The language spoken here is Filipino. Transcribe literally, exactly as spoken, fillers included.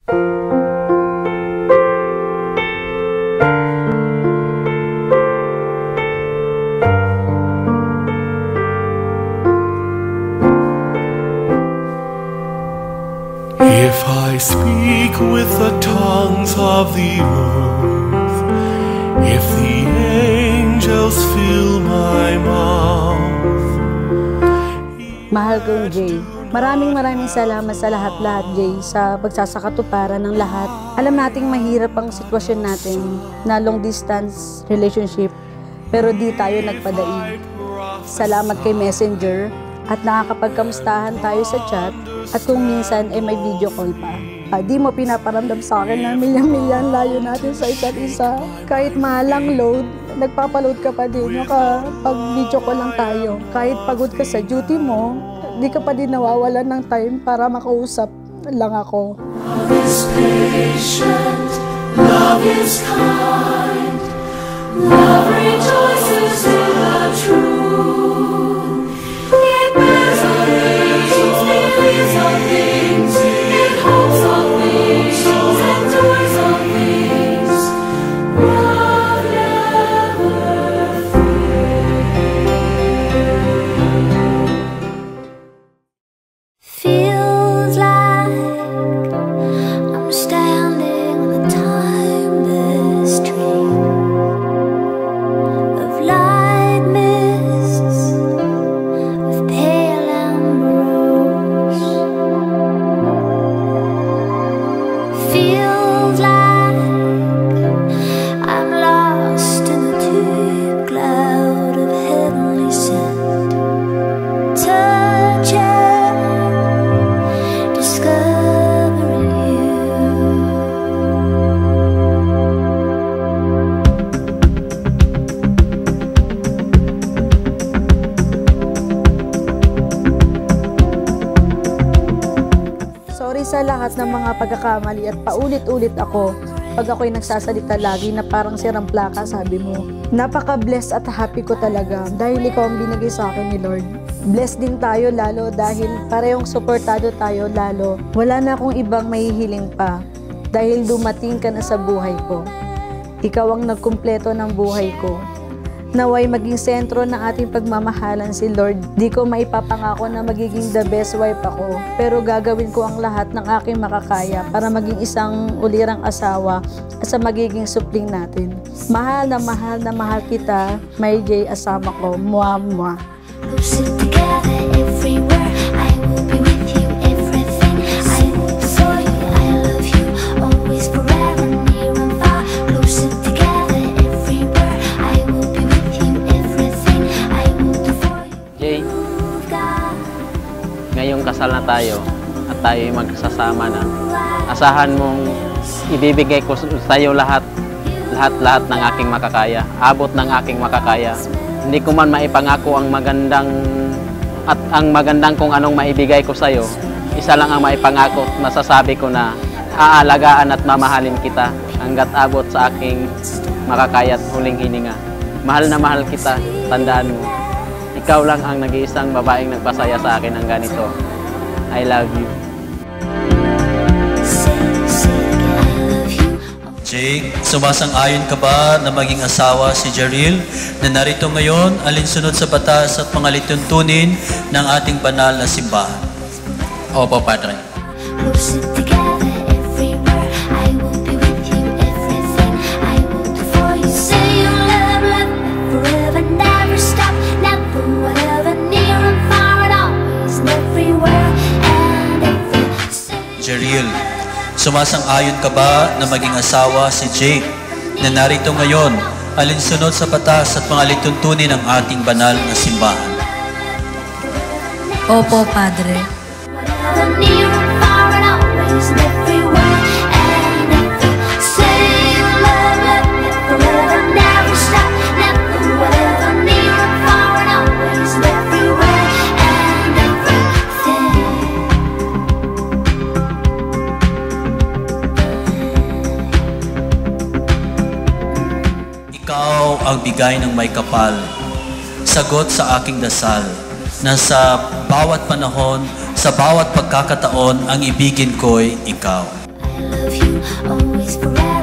If I speak with the tongues of the earth, if the angels fill my mouth. Mahal kong Jay, maraming maraming salamat sa lahat-lahat, Jay, sa pagsasakatuparan ng lahat. Alam nating mahirap ang sitwasyon natin na long distance relationship, pero di tayo nagpadaig. Salamat kay Messenger at nakakapagkamustahan tayo sa chat at kung minsan ay may video call pa. Ah, di mo pinaparamdam sa akin na milyan-milyan layo natin sa isa't isa. Kahit malang load, nagpapaload ka pa din. Nakapag-video call lang tayo. Kahit pagod ka sa duty mo, di ka pa din nawawalan ng time para makausap lang ako. Love is patient, love is kind, love rejoices in the truth. It bears on things, believes on things, it hopes on things, endures on things. Love never fails. Feels like I'm standing on a timeless stream of light mists, of pale ambrose. Feels like I'm lost in the deep cloud of heavenly scent. Touching, discovering you. Sorry sa lahat ng mga pagkakamali at paulit-ulit ako pag ako'y nagsasalita lagi na parang sirang plaka, sabi mo. Napaka-blessed at happy ko talaga dahil ikaw ang binigay sa akin ni Lord. Blessed din tayo lalo dahil parehong suportado tayo lalo. Wala na akong ibang mahihiling pa dahil dumating ka na sa buhay ko. Ikaw ang nagkumpleto ng buhay ko. Naway maging sentro ng ating pagmamahalan si Lord. Di ko maipapangako na magiging the best wife ako, pero gagawin ko ang lahat ng aking makakaya para maging isang ulirang asawa at sa magiging supling natin. Mahal na mahal na mahal kita, May Jay, asama ko. Mwah, mwah. We'll sit together everywhere. I will be with you, everything. I will do for you. I love you, always, forever, near and far. We'll sit together everywhere. I will be with you, everything. I will do for you. Jay, ngayong kasal na tayo at tayo'y magsasama na, asahan mong ibibigay ko sa iyo lahat, lahat-lahat ng aking makakaya, abot ng aking makakaya. Hindi ko man maipangako ang magandang at ang magandang kung anong maibigay ko sa iyo. Isa lang ang maipangako, masasabi ko na aalagaan at mamahalin kita hanggat abot sa aking makakaya at huling hininga. Mahal na mahal kita, tandaan mo. Ikaw lang ang nag-iisang babaeng nagpasaya sa akin ng ganito. I love you. Jake, sumasang-ayon ka ba na maging asawa si Jaril na narito ngayon alinsunod sa batas at mga lituntunin ng ating banal na simbahan? Opo, Padre. We'll sit together everywhere. I will be with you, everything. I will do for you. Say you love, love, forever, never stop, never, whatever, near and far, and always, and everywhere, and every. Jaril, sumasang-ayon ka ba na maging asawa si Jake na narito ngayon alinsunod sa batas at mga lituntunin ng ating banal na simbahan? Opo, Padre. Whatever, near and far, and always, and everywhere, and every. Say you love, love, forever, never stop, never, whatever, near and far, and always, and everywhere, and everything. Ikaw ang bigay ng may kapal, sagot sa aking dasal, na sa bawat panahon, sa bawat pagkakataon, ang ibigin ko'y ikaw. I I love you always forever.